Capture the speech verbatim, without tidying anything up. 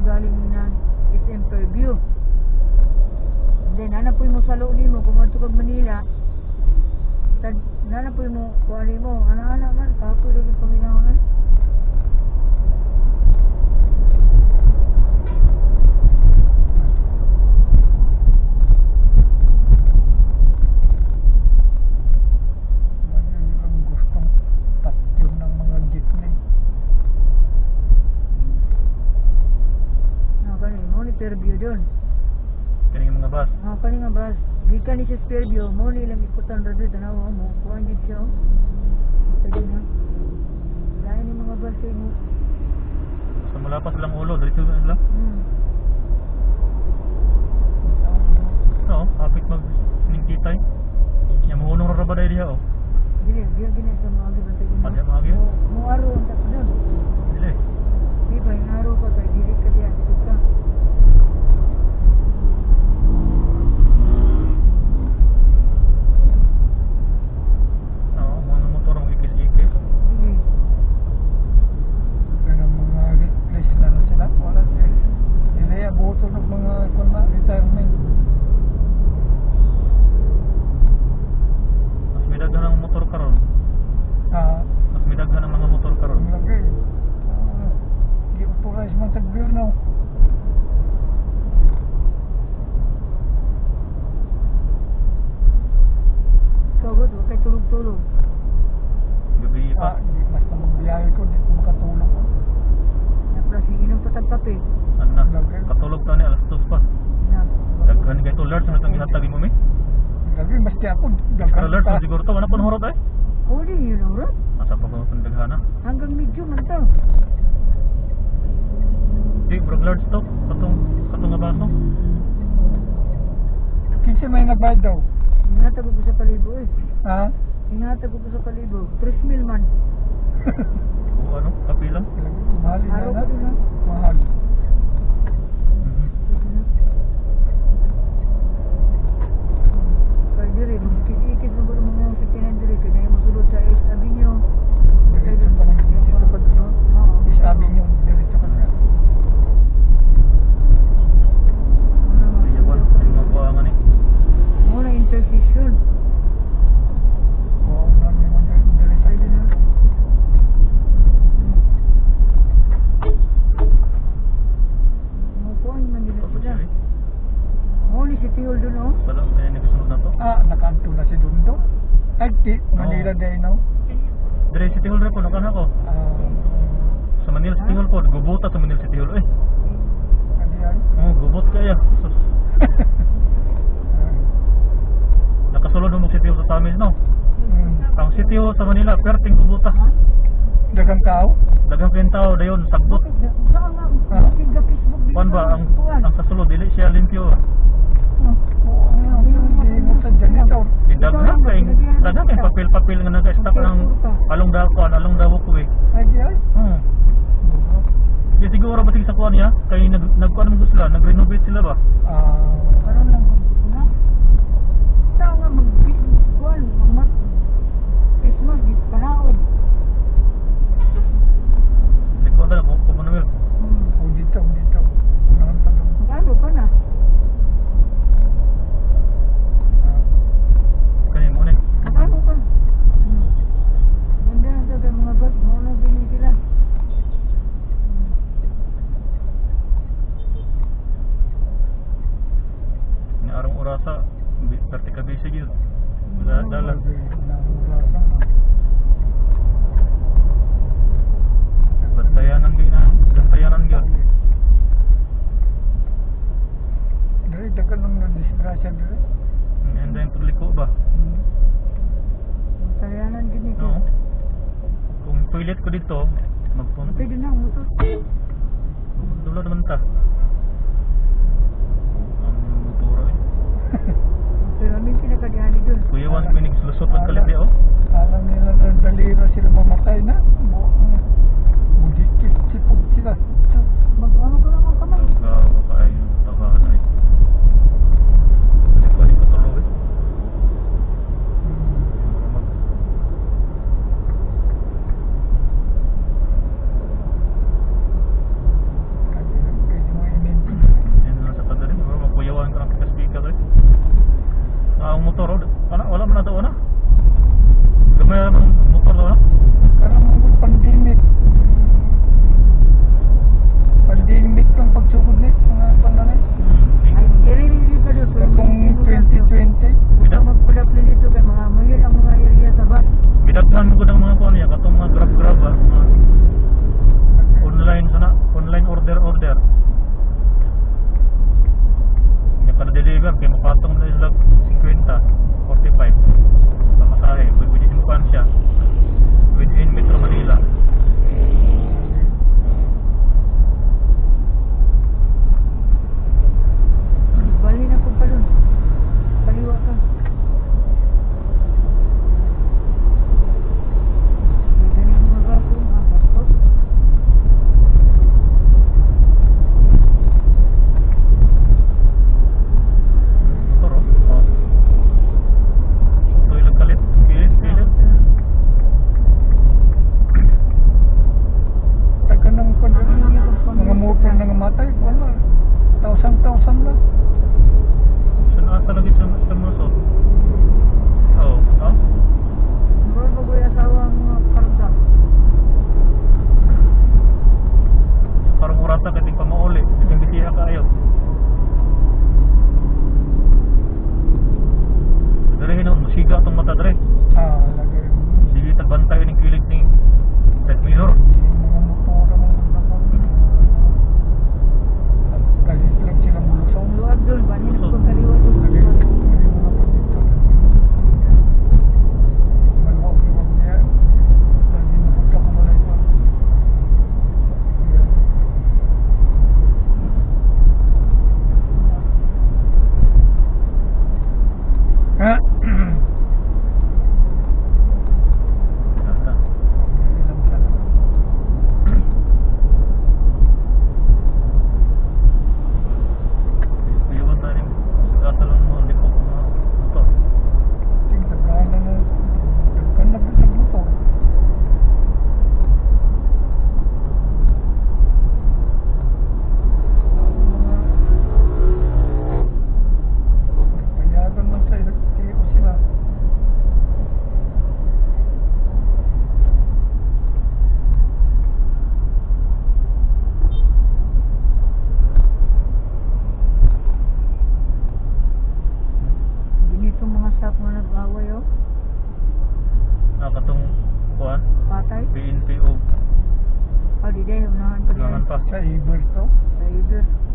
galing na S M Fairview. And then nanapoy mo sa loob nimo kung adto kag Manila. Tad nanapoy mo kuan mo ana-ana man kapoy lagi paminawan. Fairview doon. Kani mga bus. Ah, kani nga bus. Gikan ni sa Fairview, mo ni lang ikutan ra dito tanaw mo. Kuan gid siya. Pwede na. Lain ni mga bus kay mo. Sa malapas lang ulo, diretso na sila. Hmm. Oo, hapit mag ningkitay. Nya mo unong ra ba dai diha oh. Dili, diya gina sa mga agi bantay mo. Agi mga agi. Mo aro ang tapo doon. Dili. Di ba yung aro pa kay dili ka diya dito ka. Tulog-tulog. Gabi pa. Ah, hindi mas na magbiyahe ko, hindi ko makatulog ko. Naplasing inom pa tagkape. Ano na? Katulog ta ni alas dos pa. Na. Daghan kay to alert sa natang gihatag mo mi. Gabi maski ako Extra daghan alert pa. sa siguro to, wala pa horot ay. Uli yun ang rot. Asa pa ko pandaghana? Hanggang medyo man to. Di bro alert to, katong katong nga baso. Kinsa may nagbayad daw? Ingatag ko sa palibo eh. Ha? Ingatag ko sa palibo. tres mil man. O ano, kapilang. Mahal na Araw na. ko din ha. Mahal. Kaya diri, magkikikit mo ba ng mga sitinan diri? Kaya yung masulod sa East Avenue. Diretso pa lang dito pa dito. Sabi niyo, diretso ka na. Iyawan, mga buwangan eh. Muna intersection. Oo, marami mo diretso. Pwede na. Mukuhan man dito Tapos sila. siya eh. Muna si Tihol dun oh. Wala kaya nagsunod na to. Ah, nakanto na si Dundo. Ay, ti, Manila Oo. day now. Dire City Hall re po nakan ako. Ah, Sa Manila City Hall po, gubuta sa Manila City Hall eh. ano yan? Oh, gubot kaya. Sus. Nakasulod mo City Hall sa Tamis no. Hmm. Ang City Hall sa Manila, perting gubuta. Dagang tao? Daghang kayong tao dayon sagbot. Saan nga? Ah. Tiga Facebook dito. Kuan ba ang ang sa sulod dili siya limpyo. Oo, hindi mo sa janitor. Di daghan kay daghan kay papel-papel nga naka-stack ng along daw kuan, along daw ko eh. Ay, ay. Hmm. Di siguro ba sa kuan niya kay nag nagkuan mo sila, nag-renovate sila ba? Ah, Karon lang ko na. Saan nga mag-kuan? Mag Christmas dito panaod. Di ko alam kung kung ano yun. Hmm. o dito, dito. Unahan pa doon. Ano pa na? Ah, Kani mo ni. Ano pa? Hmm. Ganda na sa mga bus. Muna bini sila. Hmm. Ni arong orasa, perti ka busy gyud. Wala dalan. sabi, nahurasa. Bantayanan gyud na, bantayanan gyud. Dari, dagan nang nadisgrasya dari. And then pagliko ba? Hmm. Tayanan gini ko. No. Kung toilet ko dito, magpunta. Pwede na ang motor. Dula naman ta. Ang motor eh. Pero amin pinakadihani dun. Kuya Wan pinig lusot ang kalibya oh. Alam nila na dalira sila mamatay na. Budikit, sipog sila. Mag-ano ko lang ang kamay. Gawa pa ay yung tabahan na eh. Balik ko tuloy eh. Kasi mo stop mo nag-away oh. Ah, katong kuan, Patay. P N P o O di day, unahan pa gangan din. pa. Sa Iber to. Sa Iber.